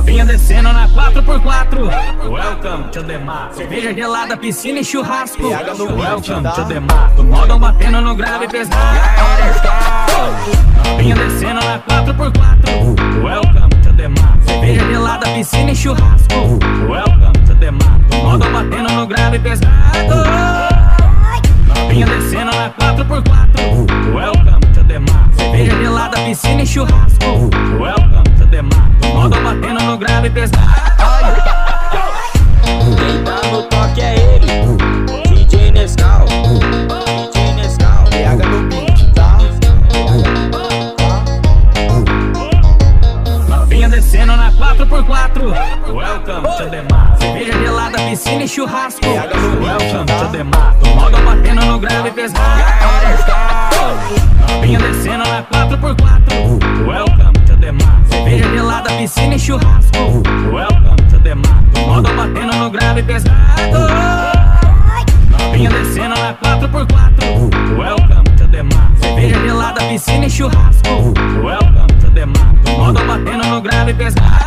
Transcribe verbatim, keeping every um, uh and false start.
Novinha descendo na quatro por quatro. Welcome to the mato. Cerveja gelada, piscina e churrasco. Welcome to the mato. Modão batendo no grave pesado. Novinha descendo na quatro por quatro. Welcome to the mato. Cerveja gelada, piscina e churrasco. Welcome to the mato. Modão batendo no grave pesado. Novinha descendo na quatro por quatro. Welcome to the mato. Cerveja gelada, piscina e churrasco. Welcome to the mato. Modão batendo no grave pesado. Quem tá no toque é ele, D J Nescau, D J Nescau, P H no beat, tá? Novinha descendo na quatro por quatro. Welcome to the mato. Cerveja gelada, piscina e churrasco. Welcome to the mato. Modão batendo no grave pesado. Novinha descendo na quatro por quatro. Welcome to the mato. Cerveja gelada, piscina e churrasco. Welcome to the mato. Modão batendo no grave pesado. Novinha descendo na quatro por quatro. Welcome to the mato. Cerveja gelada, piscina e churrasco. Welcome to the mato. Modão batendo no grave pesado.